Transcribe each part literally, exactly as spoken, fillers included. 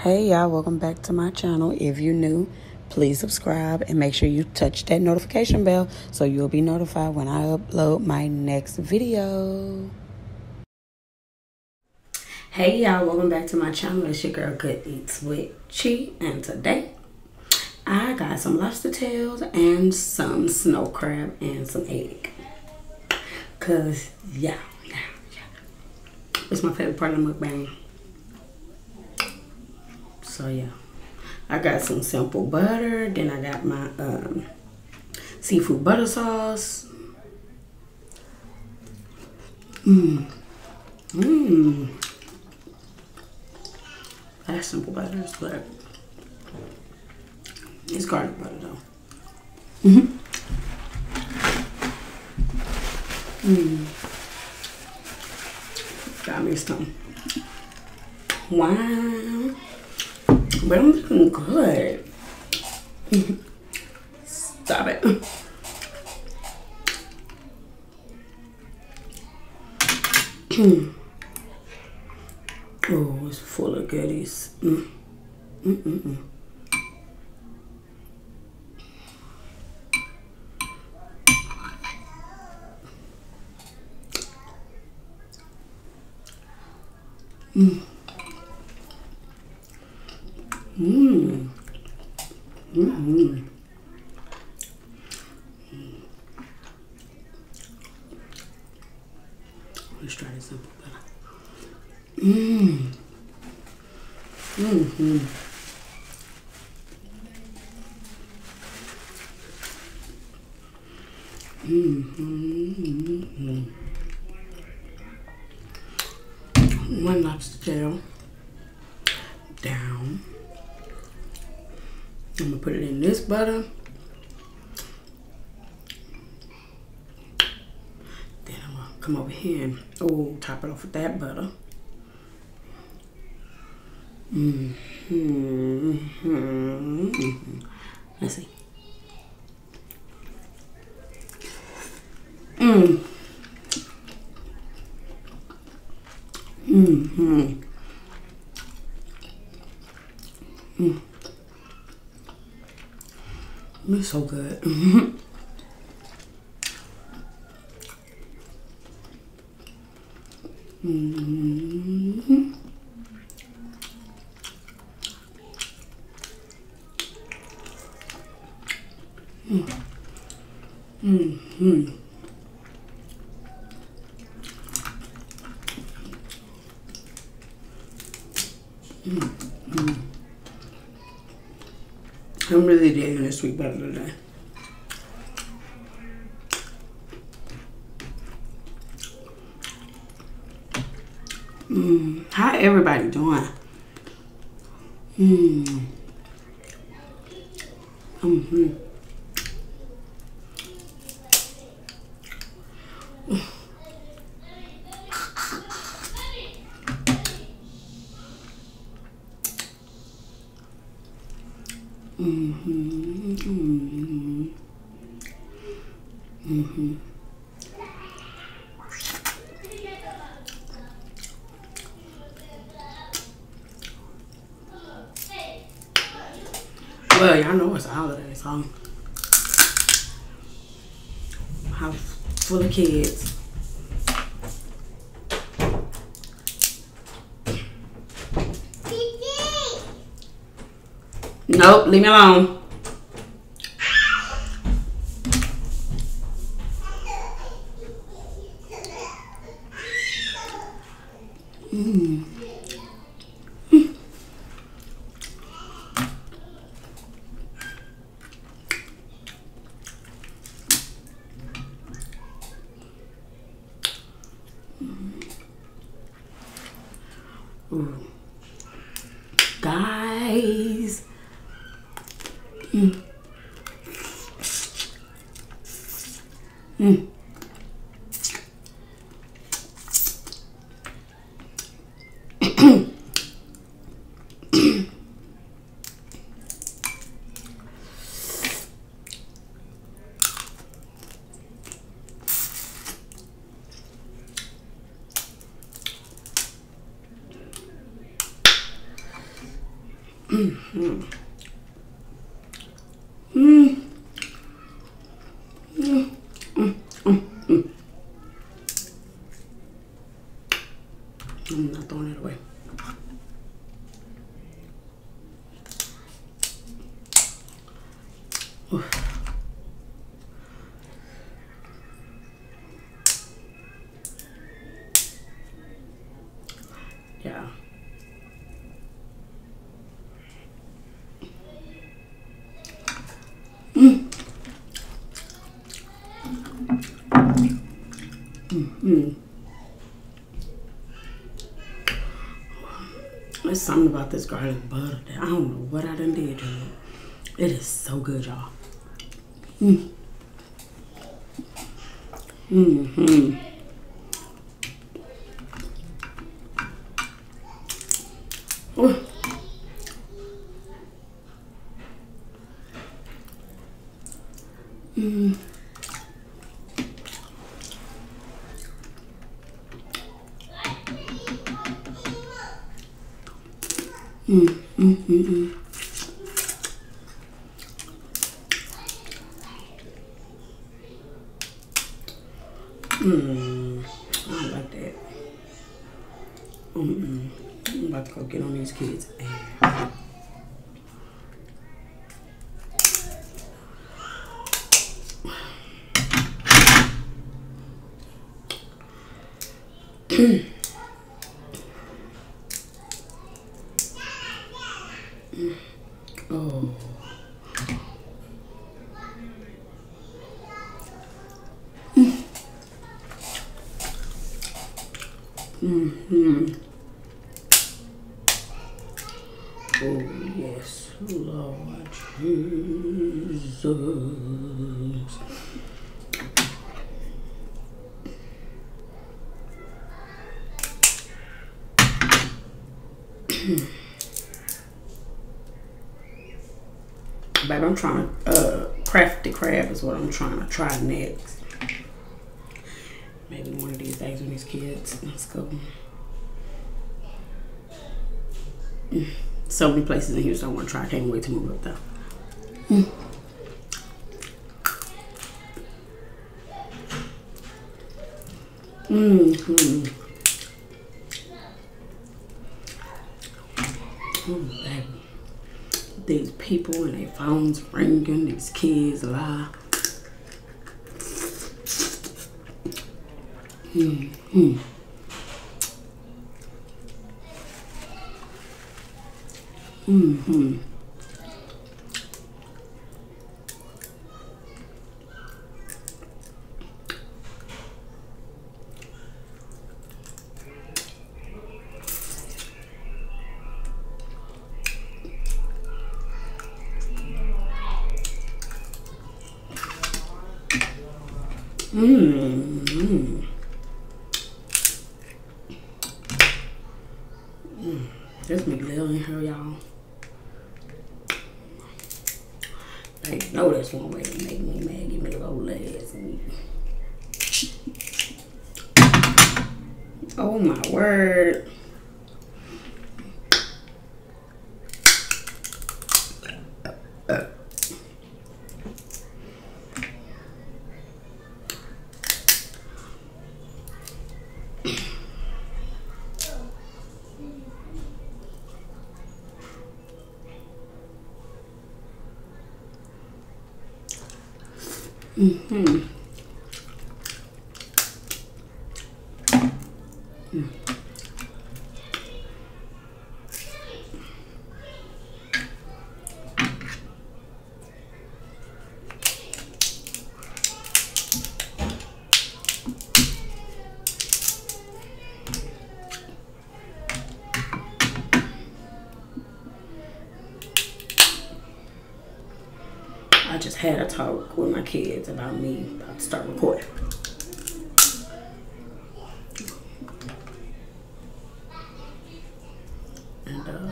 Hey y'all, welcome back to my channel. If you're new, please subscribe and make sure you touch that notification bell so you'll be notified when I upload my next video. Hey y'all, welcome back to my channel. It's your girl Good Eats with Chi, and today I got some lobster tails and some snow crab and some egg. Cause yeah, yeah, yeah. It's my favorite part of the mukbang. So yeah, I got some simple butter. Then I got my um, seafood butter sauce. Mmm. Mmm. That's simple butter, but it's garlic butter though. Mm-hmm. Mmm. Got me some wine. But I'm looking good. Stop it. Oh, it's full of goodies. Mm. Mm -mm -mm. Mm. Mmm. Mm-hmm. Let's try this simple butter. Mmm. Mm-hmm. Mm-hmm. One lobster tail down. I'm gonna put it in this butter. Then I'm gonna come over here and oh, top it off with that butter. Mm-hmm. Mm-hmm. Let's see. Mm. Mm-hmm. Mm. It's so good. Mm-hmm. Mm-hmm. Mm-hmm. Mm-hmm. I'm really digging this sweet butter today. Mm. How everybody doing? Mm. Mm-hmm. Mm-hmm. Mm-hmm. Mm-hmm. Well, y'all know it's a holiday, so house full of kids. Nope, leave me alone. Mm. Ooh. Guys. Mm. Mm. Mm-hmm. Mm. Mm. Mm. Mm. Mm. I'm not throwing it away. Oof. Yeah. Mm. Mm-hmm. There's something about this garlic butter that I don't know what I done did to it. It is so good, y'all. Mm. Mm-hmm. Ooh. Mm. Mm, mm, mm, mm. Mm, I don't like that. Mm-mm. I'm about to go get on these kids. Oh. Mm-hmm. Oh, yes, Lord Jesus. Babe, I'm trying to, uh, crafty crab is what I'm trying to try next. Maybe one of these days with these kids. Let's go. So many places in Houston I want to try. I can't wait to move up there. Mm. Mm-hmm. Oh, baby. These people and their phones ringing, these kids lie. Mm-hmm. Mm-hmm. Mm-hmm. Mm. There's McLill in here, y'all. I know that's one way to make me mad. Give me the old legs. Oh my word. Mm-hmm. Mm. I just had a talk with my kids about me about to start recording. And uh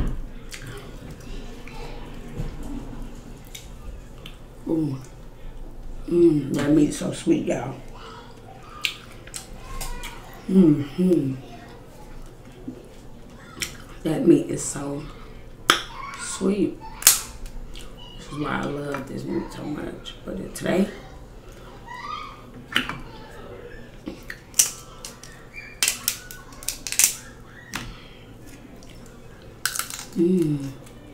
ooh. Mmm, that meat's so sweet, y'all. Mm-hmm. That meat is so sweet. This is why I love this meat so much. But it, today, mmm,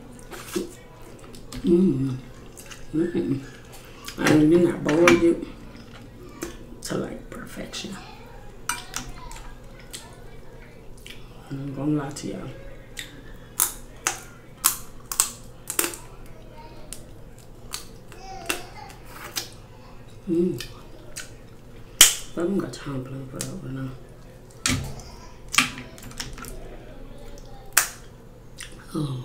mmm, mmm. And then I boiled it to like perfection. I'm gonna lie to y'all. Mmm. But I don't got time to play for that right now. Oh.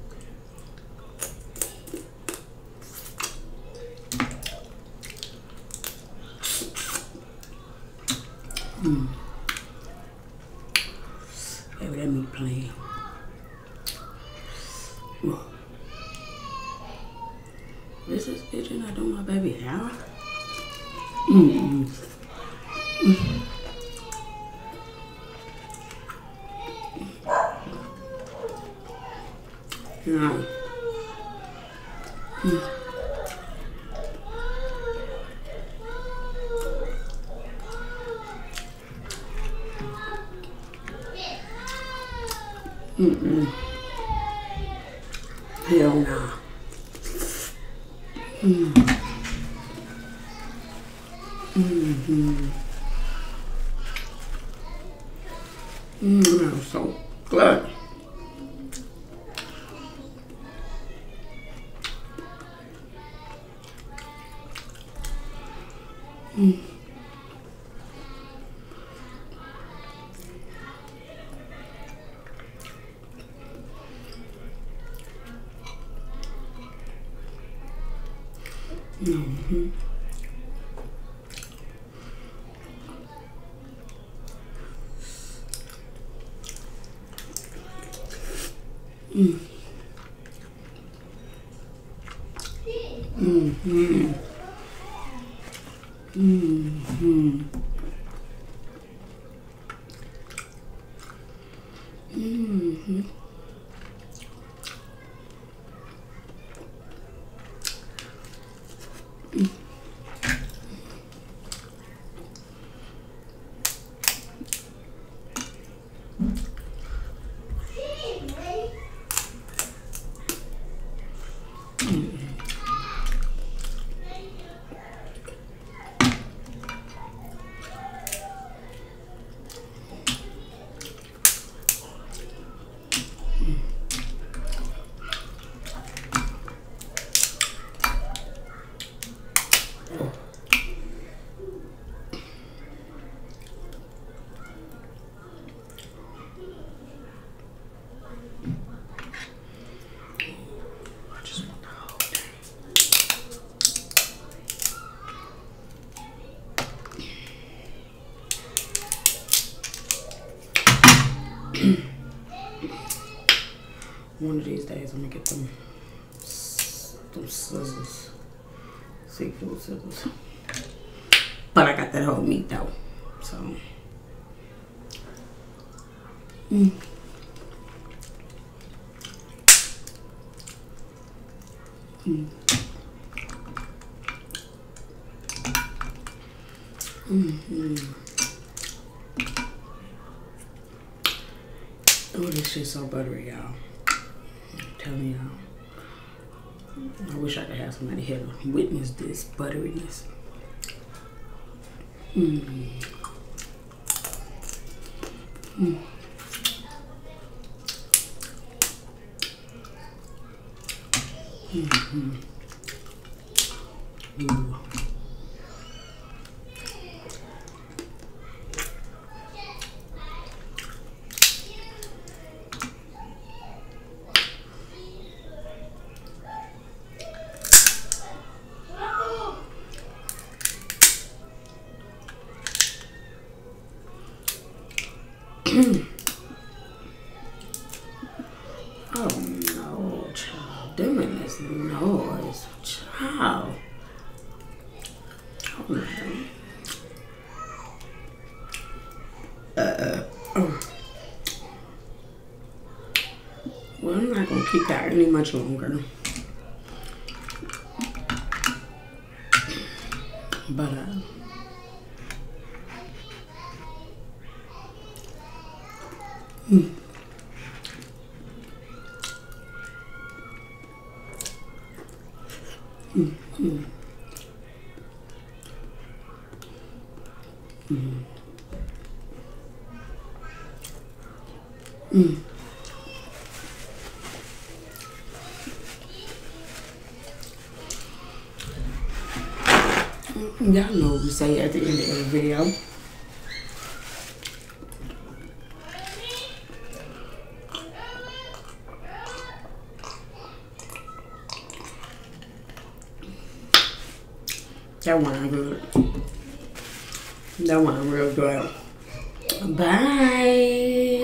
Mmm. Baby, that meat plain. Oh. This is bitch and I do my baby hair. Mmm. Mm. Yeah. Mm. Mm-mm. Hell nah. Mm. Mm-hmm. Mm, I'm so glad. Mm. Mm-hmm. Mm. Mm-hmm. Mm-hmm. Mm-hmm. One of these days, I'm gonna get them, them scissors, seafood scissors. But I got that whole meat though, so. Mm. Mm. Mm-hmm. Oh, this shit's so buttery, y'all. I'm telling y'all. I wish I could have somebody here to witness this butteriness. Mm. Mm. Mm-hmm. Ooh. Oh no, child. Doing this noise, child. Oh no. Uh, oh. Well, I'm not gonna keep that stay any much longer. But uh, mm. Mm, mm. Mm. Mm. Y'all know what we say at the end of the video. That wine good. That wine real good. Bye.